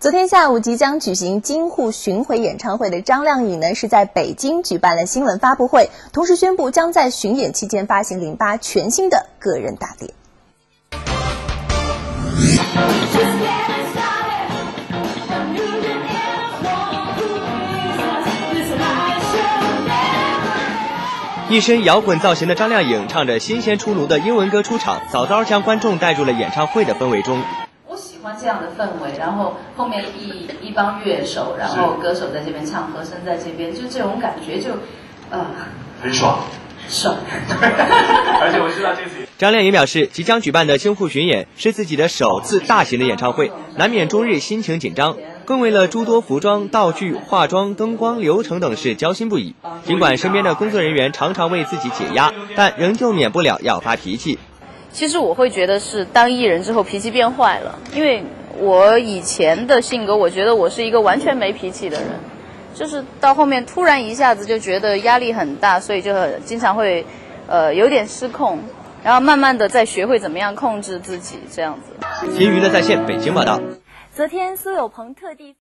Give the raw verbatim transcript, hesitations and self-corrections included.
昨天下午即将举行京沪巡回演唱会的张靓颖呢，是在北京举办了新闻发布会，同时宣布将在巡演期间发行零八全新的个人大碟。 一身摇滚造型的张靓颖唱着新鲜出炉的英文歌出场，早早将观众带入了演唱会的氛围中。 我喜欢这样的氛围，然后后面一一帮乐手，然后歌手在这边唱，和声在这边，就这种感觉就，呃， 很爽， 爽。 而且我知道这次。 张靓颖表示，即将举办的京沪巡演是自己的首次大型的演唱会，难免终日心情紧张，更为了诸多服装、道具、化妆、灯光、流程等事焦心不已。尽管身边的工作人员常常为自己解压，但仍旧免不了要发脾气。 其实我会觉得是当艺人之后脾气变坏了，因为我以前的性格，我觉得我是一个完全没脾气的人，就是到后面突然一下子就觉得压力很大，所以就经常会呃有点失控，然后慢慢的再学会怎么样控制自己这样子。 新娱乐在线北京报道。 昨天苏有朋特地